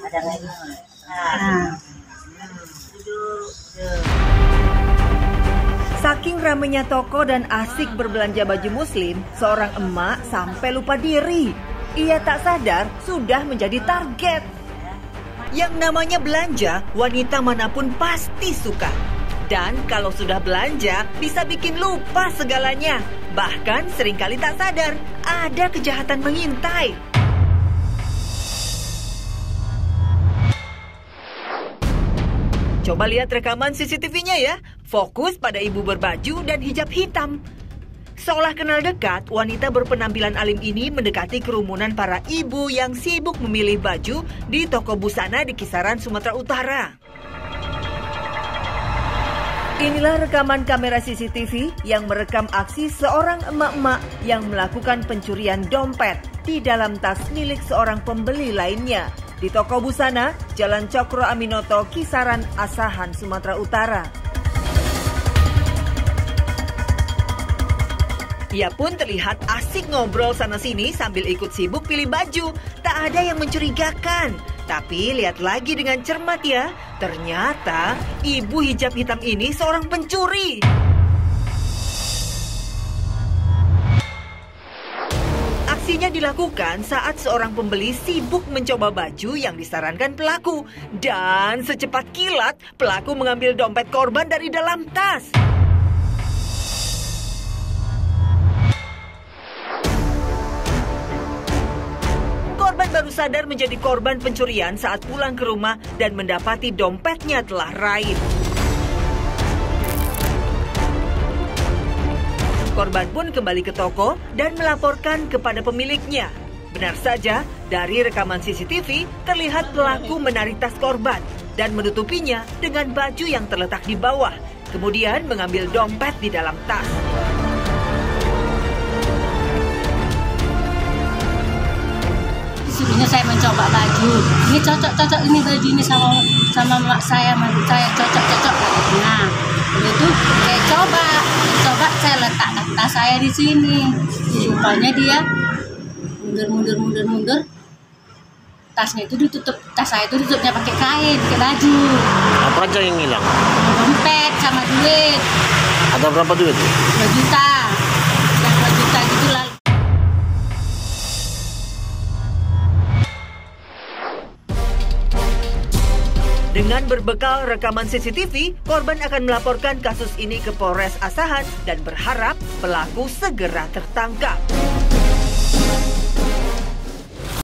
Ada lagi. Nah. Saking ramainya toko dan asik berbelanja baju muslim, seorang emak sampai lupa diri. Ia tak sadar sudah menjadi target. Yang namanya belanja, wanita manapun pasti suka. Dan kalau sudah belanja, bisa bikin lupa segalanya. Bahkan seringkali tak sadar, ada kejahatan mengintai. Coba lihat rekaman CCTV-nya ya. Fokus pada ibu berbaju dan hijab hitam. Seolah kenal dekat, wanita berpenampilan alim ini mendekati kerumunan para ibu yang sibuk memilih baju di toko busana di kisaran Sumatera Utara. Inilah rekaman kamera CCTV yang merekam aksi seorang emak-emak yang melakukan pencurian dompet di dalam tas milik seorang pembeli lainnya di toko busana Jalan Cokro Aminoto, kisaran Asahan, Sumatera Utara. Ia pun terlihat asik ngobrol sana-sini sambil ikut sibuk pilih baju. Tak ada yang mencurigakan. Tapi lihat lagi dengan cermat ya, ternyata ibu hijab hitam ini seorang pencuri. Aksinya dilakukan saat seorang pembeli sibuk mencoba baju yang disarankan pelaku. Dan secepat kilat, pelaku mengambil dompet korban dari dalam tas. Korban baru sadar menjadi korban pencurian saat pulang ke rumah dan mendapati dompetnya telah raib. Korban pun kembali ke toko dan melaporkan kepada pemiliknya. Benar saja, dari rekaman CCTV terlihat pelaku menarik tas korban dan menutupinya dengan baju yang terletak di bawah. Kemudian mengambil dompet di dalam tas. Disuruhnya saya mencoba baju. Ini cocok ini baju ini sama mak saya, mantu saya cocok. Nah, itu saya coba saya letakkan tas saya di sini. Rupanya dia mundur. Tasnya itu ditutup, tas saya itu ditutupnya pakai kain, pakai baju. Apa aja yang hilang? Dompet sama duit. Ada berapa duit? 2 juta. Yang 2 juta gitu lah. Dengan berbekal rekaman CCTV, korban akan melaporkan kasus ini ke Polres Asahan dan berharap pelaku segera tertangkap.